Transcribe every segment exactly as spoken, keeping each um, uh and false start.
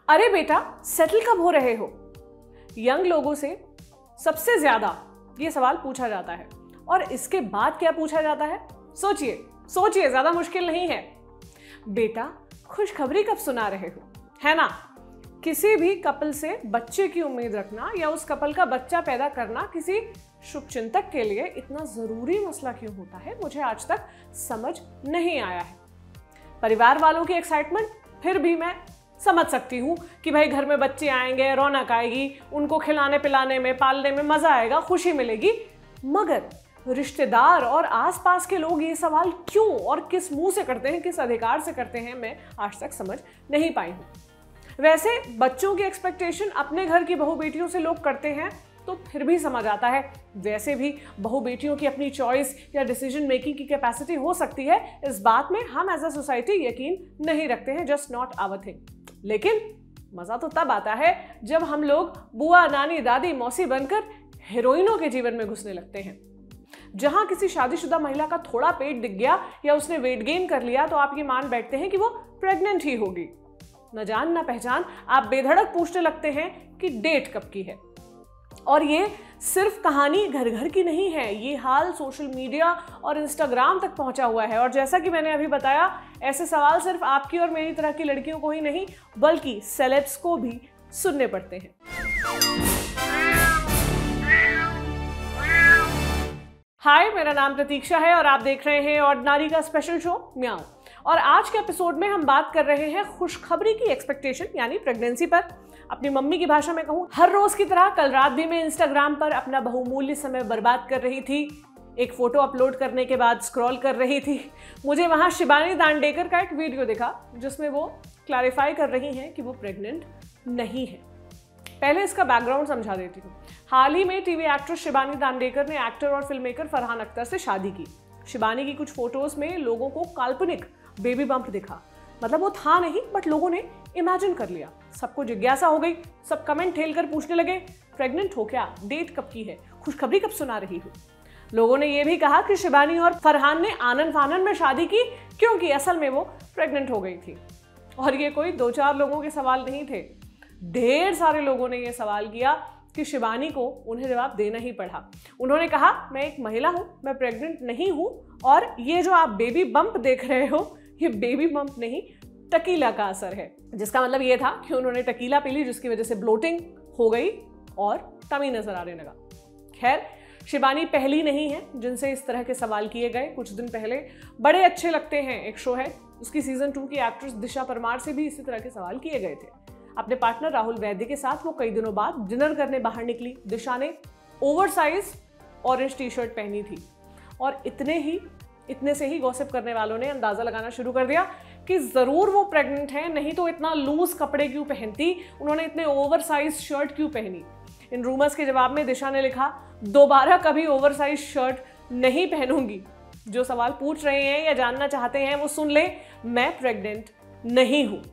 अरे बेटा, सेटल कब हो रहे हो? यंग लोगों से सबसे ज्यादा ये सवाल पूछा जाता है। और इसके बाद क्या पूछा जाता है? सोचिए सोचिए, ज्यादा मुश्किल नहीं है। बेटा, खुशखबरी कब सुना रहे हो? है ना? किसी भी कपल से बच्चे की उम्मीद रखना या उस कपल का बच्चा पैदा करना किसी शुभचिंतक के लिए इतना जरूरी मसला क्यों होता है, मुझे आज तक समझ नहीं आया है। परिवार वालों की एक्साइटमेंट फिर भी मैं समझ सकती हूँ कि भाई घर में बच्चे आएंगे, रौनक आएगी, उनको खिलाने पिलाने में, पालने में मजा आएगा, खुशी मिलेगी। मगर रिश्तेदार और आसपास के लोग ये सवाल क्यों और किस मुंह से करते हैं, किस अधिकार से करते हैं, मैं आज तक समझ नहीं पाई हूँ। वैसे बच्चों की एक्सपेक्टेशन अपने घर की बहू बेटियों से लोग करते हैं तो फिर भी समझ आता है। वैसे भी बहू बेटियों की अपनी चॉइस या डिसीजन मेकिंग की कैपेसिटी हो सकती है, इस बात में हम एज अ सोसाइटी यकीन नहीं रखते हैं, जस्ट नॉट आवर थिंग। लेकिन मजा तो तब आता है जब हम लोग बुआ, नानी, दादी, मौसी बनकर हीरोइनों के जीवन में घुसने लगते हैं। जहां किसी शादीशुदा महिला का थोड़ा पेट दिख गया या उसने वेट गेन कर लिया तो आप ये मान बैठते हैं कि वो प्रेग्नेंट ही होगी। न जान न पहचान आप बेधड़क पूछने लगते हैं कि डेट कब की है। और ये सिर्फ कहानी घर घर की नहीं है, ये हाल सोशल मीडिया और इंस्टाग्राम तक पहुंचा हुआ है। और जैसा कि मैंने अभी बताया, ऐसे सवाल सिर्फ आपकी और मेरी तरह की लड़कियों को ही नहीं बल्कि सेलेब्स को भी सुनने पड़ते हैं। हाय, मेरा नाम प्रतीक्षा है और आप देख रहे हैं ऑर्डिनरी का स्पेशल शो म्याऊं। और आज के एपिसोड में हम बात कर रहे हैं खुशखबरी की एक्सपेक्टेशन यानी प्रेगनेंसी पर। अपनी मम्मी की भाषा में कहूं, हर रोज की तरह कल रात भी मैं इंस्टाग्राम पर अपना बहुमूल्य समय बर्बाद कर रही थी। एक फोटो अपलोड करने के बाद स्क्रॉल कर रही थी। मुझे वहां शिबानी दांडेकर का एक वीडियो दिखा जिसमें वो क्लैरिफाई कर रही हैं कि वो प्रेग्नेंट नहीं है। पहले इसका बैकग्राउंड समझा देती हूँ। हाल ही में टीवी एक्ट्रेस शिबानी दांडेकर ने एक्टर और फिल्म मेकर फरहान अख्तर से शादी की। शिबानी की कुछ फोटोज में लोगों को काल्पनिक बेबी बम्प दिखा, मतलब वो था नहीं बट लोगों ने इमेजिन कर लिया। सबको जिज्ञासा हो गई, सब कमेंट ठेल कर पूछने लगे, प्रेग्नेंट हो क्या? डेट कब की है? खुशखबरी कब सुना रही हो? लोगों ने यह भी कहा कि शिबानी और फरहान ने आनन फानन में शादी की क्योंकि असल में वो प्रेग्नेंट हो गई थी। और ये कोई दो चार लोगों के सवाल नहीं थे, ढेर सारे लोगों ने यह सवाल किया कि शिबानी को उन्हें जवाब देना ही पड़ा। उन्होंने कहा, मैं एक महिला हूं, मैं प्रेग्नेंट नहीं हूं और ये जो आप बेबी बम्प देख रहे हो ये बेबी बम्प नहीं, टकीला का असर है। जिसका मतलब ये था कि उन्होंने टकीला पी ली जिसकी वजह से ब्लोटिंग हो गई और टमी नजर आने लगा। खैर, शिबानी पहली नहीं है जिनसे इस तरह के सवाल किए गए। कुछ दिन पहले बड़े अच्छे लगते हैं एक शो है, उसकी सीजन टू की एक्ट्रेस दिशा परमार से भी इसी तरह के सवाल किए गए थे। अपने पार्टनर राहुल वैद्य के साथ वो कई दिनों बाद डिनर करने बाहर निकली। दिशा ने ओवरसाइज ऑरेंज टी शर्ट पहनी थी और इतने ही इतने से ही गॉसिप करने वालों ने अंदाजा लगाना शुरू कर दिया कि जरूर वो प्रेग्नेंट है, नहीं तो इतना लूज कपड़े क्यों पहनती, उन्होंने इतने ओवरसाइज शर्ट क्यों पहनी। इन रूमर्स के जवाब में दिशा ने लिखा, दोबारा कभी ओवरसाइज शर्ट नहीं पहनूंगी। जो सवाल पूछ रहे हैं या जानना चाहते हैं वो सुन ले, मैं प्रेग्नेंट नहीं हूं।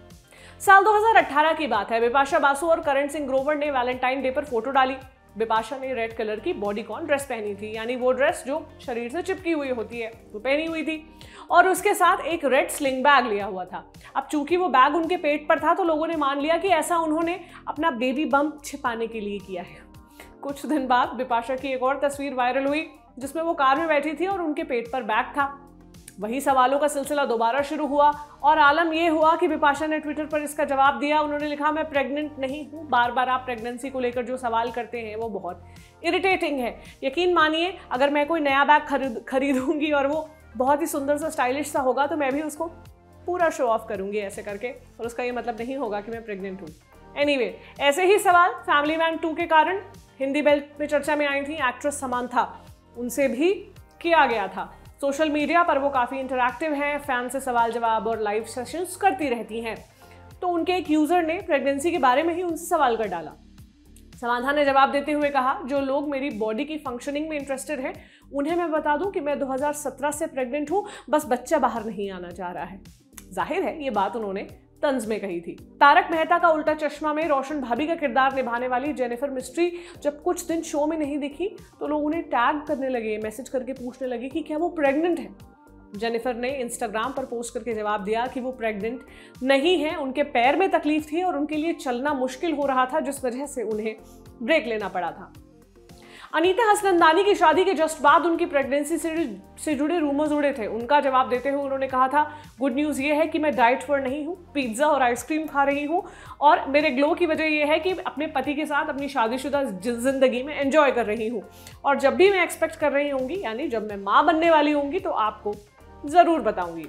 साल दो हज़ार अठारह की बात है। बिपाशा बासु और करण सिंह ग्रोवर ने वैलेंटाइन डे पर फोटो डाली। बिपाशा ने रेड कलर की बॉडीकॉन ड्रेस पहनी थी, यानी वो ड्रेस जो शरीर से चिपकी हुई होती है, वो पहनी हुई थी और उसके साथ एक रेड स्लिंग बैग लिया हुआ था। अब चूंकि वो बैग उनके पेट पर था तो लोगों ने मान लिया कि ऐसा उन्होंने अपना बेबी बम्प छिपाने के लिए किया है। कुछ दिन बाद बिपाशा की एक और तस्वीर वायरल हुई जिसमें वो कार में बैठी थी और उनके पेट पर बैग था। वही सवालों का सिलसिला दोबारा शुरू हुआ और आलम यह हुआ कि बिपाशा ने ट्विटर पर इसका जवाब दिया। उन्होंने लिखा, मैं प्रेग्नेंट नहीं हूं। बार बार आप प्रेगनेंसी को लेकर जो सवाल करते हैं वो बहुत इरिटेटिंग है। यकीन मानिए, अगर मैं कोई नया बैग खरीद खरीदूंगी और वो बहुत ही सुंदर सा स्टाइलिश सा होगा तो मैं भी उसको पूरा शो ऑफ करूंगी ऐसे करके, और उसका ये मतलब नहीं होगा कि मैं प्रेग्नेंट हूँ। एनीवे, ऐसे ही सवाल फैमिली मैन टू के कारण हिंदी बेल्ट में चर्चा में आई थी एक्ट्रेस समांथा, उनसे भी किया गया था। सोशल मीडिया पर वो काफ़ी इंटरैक्टिव हैं, फैन से सवाल जवाब और लाइव सेशंस करती रहती हैं। तो उनके एक यूज़र ने प्रेगनेंसी के बारे में ही उनसे सवाल कर डाला। समांथा ने जवाब देते हुए कहा, जो लोग मेरी बॉडी की फंक्शनिंग में इंटरेस्टेड हैं उन्हें मैं बता दूं कि मैं दो हज़ार सत्रह से प्रेग्नेंट हूं, बस बच्चा बाहर नहीं आना चाह रहा है। जाहिर है ये बात उन्होंने तंज में कही थी। तारक मेहता का उल्टा चश्मा में रोशन भाभी का किरदार निभाने वाली जेनिफर मिस्ट्री जब कुछ दिन शो में नहीं दिखी तो लोग उन्हें टैग करने लगे, मैसेज करके पूछने लगे कि क्या वो प्रेग्नेंट है। जेनिफर ने इंस्टाग्राम पर पोस्ट करके जवाब दिया कि वो प्रेग्नेंट नहीं है, उनके पैर में तकलीफ थी और उनके लिए चलना मुश्किल हो रहा था, जिस वजह से उन्हें ब्रेक लेना पड़ा था। अनीता हसनंदानी की शादी के जस्ट बाद उनकी प्रेगनेंसी से से जुड़े रूमर्स उड़े थे। उनका जवाब देते हुए उन्होंने कहा था, गुड न्यूज़ ये है कि मैं डाइट पर नहीं हूँ, पिज्ज़ा और आइसक्रीम खा रही हूँ और मेरे ग्लो की वजह यह है कि अपने पति के साथ अपनी शादीशुदा जिंदगी में एंजॉय कर रही हूँ और जब भी मैं एक्सपेक्ट कर रही होंगी, यानी जब मैं माँ बनने वाली होंगी, तो आपको ज़रूर बताऊँगी।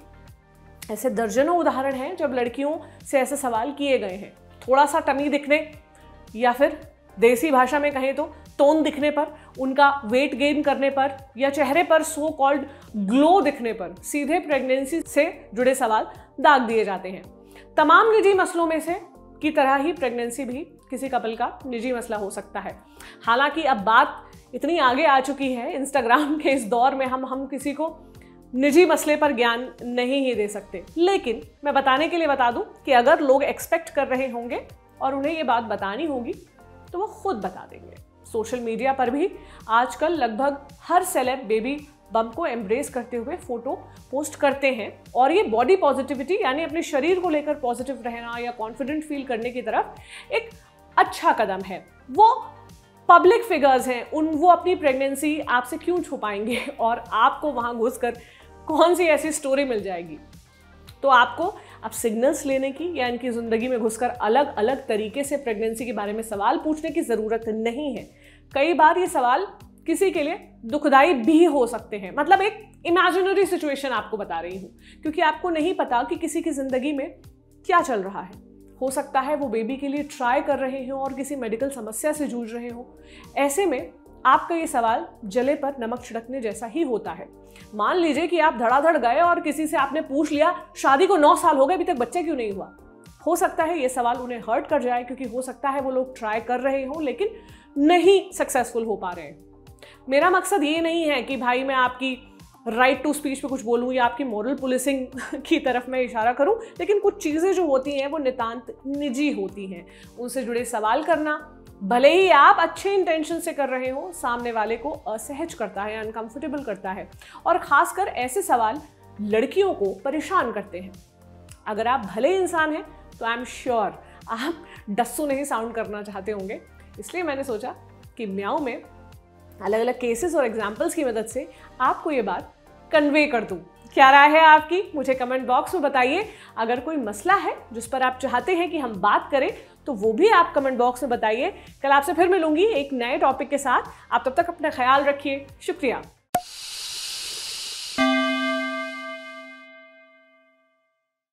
ऐसे दर्जनों उदाहरण हैं जब लड़कियों से ऐसे सवाल किए गए हैं। थोड़ा सा टमी दिखने या फिर देसी भाषा में कहें तो टोन दिखने पर, उनका वेट गेन करने पर या चेहरे पर सो कॉल्ड ग्लो दिखने पर सीधे प्रेगनेंसी से जुड़े सवाल दाग दिए जाते हैं। तमाम निजी मसलों में से की तरह ही प्रेगनेंसी भी किसी कपल का निजी मसला हो सकता है। हालांकि अब बात इतनी आगे आ चुकी है, इंस्टाग्राम के इस दौर में हम हम किसी को निजी मसले पर ज्ञान नहीं ही दे सकते। लेकिन मैं बताने के लिए बता दूं कि अगर लोग एक्सपेक्ट कर रहे होंगे और उन्हें ये बात बतानी होगी तो वो खुद बता देंगे। सोशल मीडिया पर भी आजकल लगभग हर सेलेब बेबी बम्प को एम्ब्रेस करते हुए फोटो पोस्ट करते हैं और ये बॉडी पॉजिटिविटी यानी अपने शरीर को लेकर पॉजिटिव रहना या कॉन्फिडेंट फील करने की तरफ एक अच्छा कदम है। वो पब्लिक फिगर्स हैं, उन वो अपनी प्रेगनेंसी आपसे क्यों छुपाएंगे और आपको वहां घुसकर कौन सी ऐसी स्टोरी मिल जाएगी। तो आपको अब सिग्नल्स लेने की या इनकी ज़िंदगी में घुसकर अलग अलग तरीके से प्रेगनेंसी के बारे में सवाल पूछने की ज़रूरत नहीं है। कई बार ये सवाल किसी के लिए दुखदाई भी हो सकते हैं। मतलब एक इमेजिनरी सिचुएशन आपको बता रही हूँ, क्योंकि आपको नहीं पता कि किसी की ज़िंदगी में क्या चल रहा है। हो सकता है वो बेबी के लिए ट्राई कर रहे हो और किसी मेडिकल समस्या से जूझ रहे हो। ऐसे में आपका ये सवाल जले पर नमक छिड़कने जैसा ही होता है। मान लीजिए कि आप धड़ाधड़ गए और किसी से आपने पूछ लिया, शादी को नौ साल हो गए, अभी तक बच्चा क्यों नहीं हुआ। हो सकता है ये सवाल उन्हें हर्ट कर जाए, क्योंकि हो सकता है वो लोग ट्राई कर रहे हो लेकिन नहीं सक्सेसफुल हो पा रहे हैं। मेरा मकसद ये नहीं है कि भाई मैं आपकी राइट टू स्पीच पे कुछ बोलूँ या आपकी मॉरल पुलिसिंग की तरफ मैं इशारा करूँ, लेकिन कुछ चीज़ें जो होती हैं वो नितांत निजी होती हैं। उनसे जुड़े सवाल करना, भले ही आप अच्छे इंटेंशन से कर रहे हो, सामने वाले को असहज करता है, अनकंफर्टेबल करता है और ख़ासकर ऐसे सवाल लड़कियों को परेशान करते हैं। अगर आप भले इंसान हैं तो आई एम श्योर आप डस्सू नहीं साउंड करना चाहते होंगे। इसलिए मैंने सोचा कि म्याऊ में अलग अलग केसेस और एग्जाम्पल्स की मदद से आपको ये बात कन्वे कर दूँ। क्या राय है आपकी, मुझे कमेंट बॉक्स में बताइए। अगर कोई मसला है जिस पर आप चाहते हैं कि हम बात करें तो वो भी आप कमेंट बॉक्स में बताइए। कल आपसे फिर मिलूंगी एक नए टॉपिक के साथ। आप तब तक अपना ख्याल रखिए। शुक्रिया।